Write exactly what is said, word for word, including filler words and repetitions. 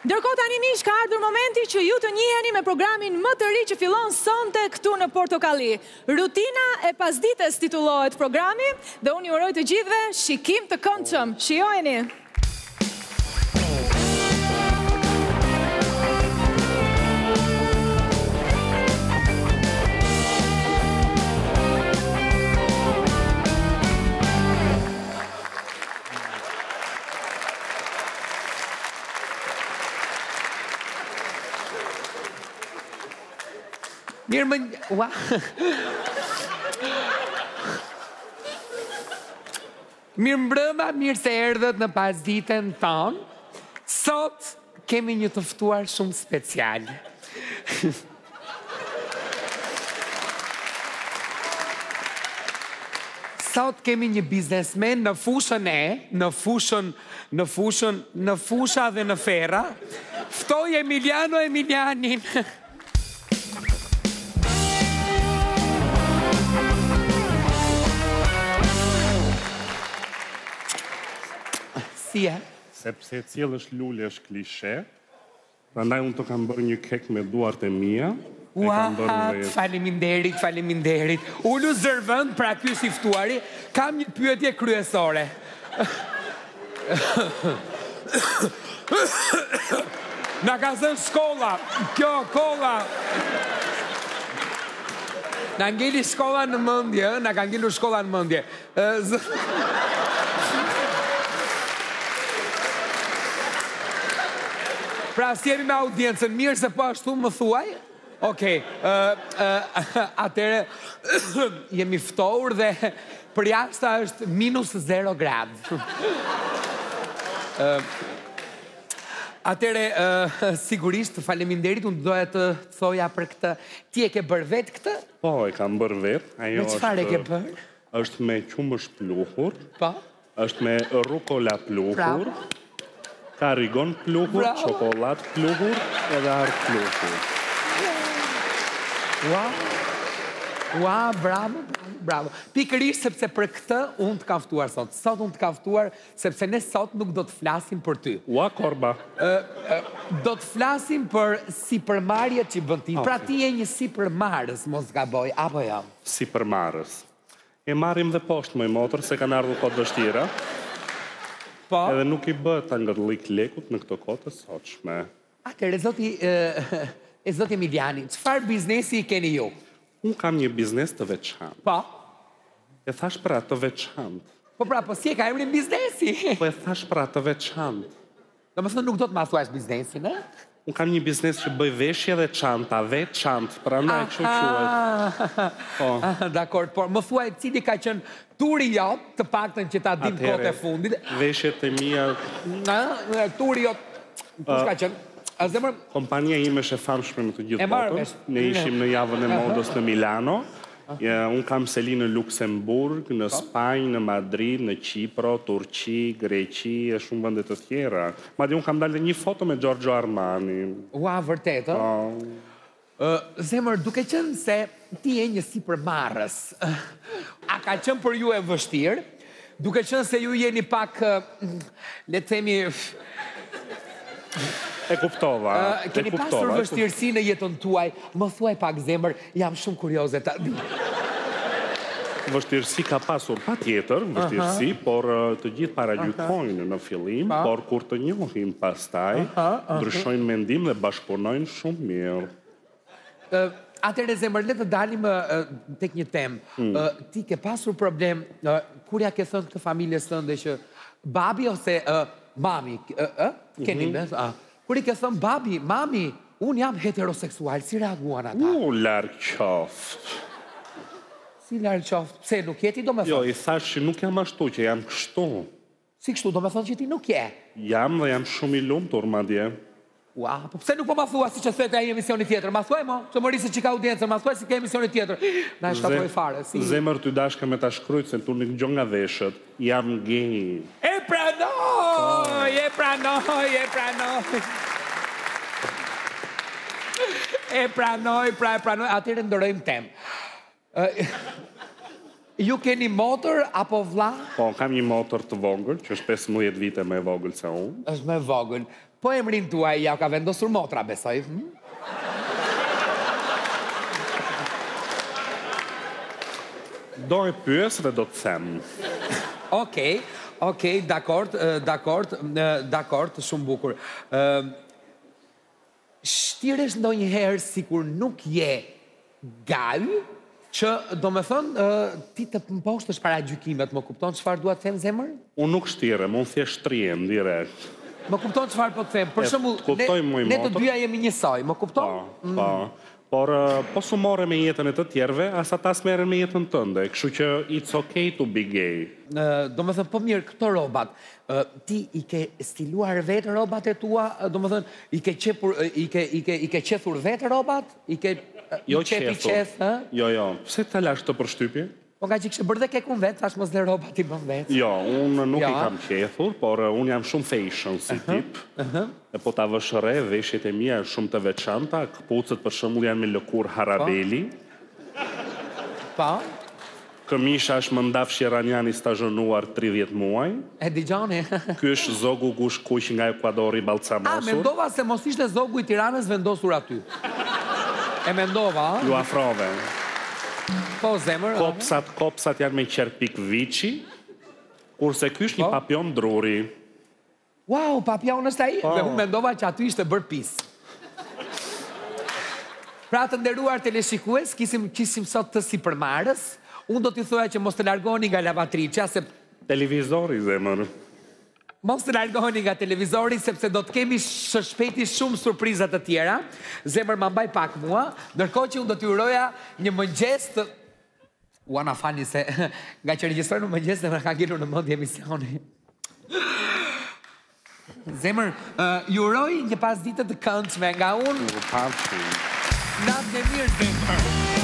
Ndërkohë tani miq ka ardhur momenti që ju të njiheni me programin më të ri që fillon sonte këtu në Portokalli. Rutina e pasdites titullohet programi dhe unë ju uroj të gjithëve shikim të këndshëm. Shijojeni. Mirë më... Ua... Mirë mbrëma, mirë se erdhët në pasditen tonë. Sot kemi një të ftuar shumë special. Sot kemi një biznesmen në fushën e, në fushën, në fushën, në fusha dhe në fera. Ftoj Emiliano Emilianin. Sepse cilësh lule është klishe, prandaj unë të kam bërë një kek me duart e mia. Ua, faleminderit, faleminderit. Ullu zërvënd pra ky si ftuari, kam një pyetje kryesore. Na ka zënë shkolla, kjo kolla. Na ngeli shkolla në mendje, na ka ngelur shkolla në mendje. Pra, si jemi me audiencën, mirë se po ashtu më thuaj? Okej, atëre jemi ftohur dhe për jashta është minus zero grad. Atëre, sigurisht, faleminderit, unë doja të thoja për këtë. Ti e ke bërë vetë këtë? Po, e kam bërë vetë. Me çfarë e ke bërë? Është me qumësh pluhur. Po? Është me rukola pluhur. Ka rigon pluhur, çokolat pluhur, edhe art pluhur. Ua, ua, bravo, bravo. Pikërisht sepse për këtë unë të kam ftuar sot. Sot unë të kam ftuar sepse ne sot nuk do të flasim për ty. Ua, korba. Do të flasim për sipërmarrjet që bën ti. Pra ti je një sipërmarrës, mos gaboj, apo jo? Sipërmarrës. E marrim dhe poshtë më motor se kanë ardhur kohë vështira. Edhe nuk i bë ta ngërlik lekut në këto kohë të sotshme. Atëre, zoti, e zoti Emiliani, çfarë biznesi keni ju? Unë kam një biznes të veçantë. Po? E thash për atë të veçantë. Po pra, po si e ka emrin biznesi? Po e thash për atë të veçantë. Domethënë nuk do të ma thuash biznesin, e? Unë kam një biznes që bëj veshje dhe çanta, vetë çantë, prandaj kështu quhet. Po. Dakor, por më thuaj cili ka qenë turi jot, të paktën që ta dim kohët e fundit. Veshjet e mia. Turi jot, kush ka qenë? A zemër? Kompania ime është e famshme në të gjithë botën. Ne ishim në javën e modës në Milano. Unë kam seli në Luksemburg, në Spanjë, në Madrid, në Qipro, Turqi, Greqi, e shumë vende të tjera. Madje unë kam dalë një foto me Giorgio Armani. Ua, vërtet, ë? Zemër, duke qenë se ti je një sipërmarrës, a ka qenë për ju e vështirë? Duke qenë se ju jeni pak, le të themi... E kuptova, e kuptova. Keni pasur vështirësi në jetën tuaj, më thuaj pak zemër, jam shumë kurioze ta... Vështirësi ka pasur pa tjetër, vështirësi, por të gjithë paragjykojnë në fillim, por kur të njohin pastaj, ndryshojnë mendim dhe bashkëpunojnë shumë mirë. Atëre zemër, le të dalim tek një temë. Ti ke pasur problem, kur ja ke thënë këtë familjes tënde që babi ose mami, keni me? Kur i ke thënë babi, mami, unë jam heteroseksual, si reaguan ata? U, larg qoftë. Si larg qoftë? Pse, nuk jeti do me thënë? Jo, i thash që nuk jam ashtu, që jam kështu. Si kështu, do me thënë që ti nuk je? Jam dhe jam shumë i lumtur, madje. Ua, po pse nuk po ma thua si që thë ka i emisioni tjetër? Ma thuaj mo, që më rrisë që ka audiencër, ma thuaj si ka emisioni tjetër. Na e shkatoj fare, si... Zemër ty dashka me ta shkrujt, se tu nuk gjo nga veshët, jam gay. E pranoj, e pranoj, e pranoj. E pranoj, pra e pranoj, atyre ndërojmë temë. Ju keni motor apo vlla? Po, kam një motor të vogël, që është pesëmbëdhjetë vite më e vogël se unë. Është më vogël. Po emrin tuaj ja ka vendosur motra, besoj. Hm? Do e pyes dhe do të them. Okej, okej, dakord, dakord, dakord, shumë bukur. Shtiresh ndonjëherë sikur nuk je gal, që do me thënë, ti të mposhtësh para gjykimet, më kupton çfarë dua të them zemër? Unë nuk shtirem, unë thjesht shtrihem direkt. Më kupton çfarë po të them? Për shembull, ne, ne të dyja jemi njësoj, më kupton? Po, po. Por po su more me jetën e të tjerve, as ata s'merren me jetën tënde, kështu që it's okay to be gay. Do me thënë, po mirë, këto robat, ti i ke stiluar vetë robat e tua, do me thënë, i ke qepur, i ke, i ke, i ke qethur vetë robat? I ke jo qepi qeth, ha? Jo, jo, pse ta lash të përshtypje? Po nga që kështë bërë dhe kekun vetë, thash mos dhe robat i bën vetë. Jo, unë nuk i kam qethur, por unë jam shumë fashion si tip. E po ta vësh re, veshjet e mia shumë të veçanta, këpucët për shembull janë me lëkur harabeli. Po. Këmisha është Mëndafsh Iraniani stazhonuar tridhjetë muaj. E digjoni. Ky është zogu Gush Kuq nga Ekuadori Ballcamosur. A, mendova se mos ishte zogu i Tiranës vendosur aty. E mendova, a? Ju afrove. Po, zemër. Kopsat, kopsat janë me qerpik viçi, kurse ky është një papion druri. Wow, papion është ai? Dhe unë mendova që aty ishte bërë pis. Pra të nderuar teleshikues, kisim, kisim sot të sipërmarrës. Unë do t'i thoja që mos të largoni nga lavatriçja, se... Televizori, zemër. Mos të largoheni nga televizori, sepse do të kemi së shpejti shumë surprizat të tjera. Zemër ma mbaj pak mua, ndërkohë që unë do t'ju uroja një mëngjes të... Ua na fani se nga që regjistrojnë në mëngjes dhe më ka ngelur në mendje emisioni. Zemër, ju uroj një pasditë të këndshme nga unë. Ju pafshim. Natë e mirë, zemër.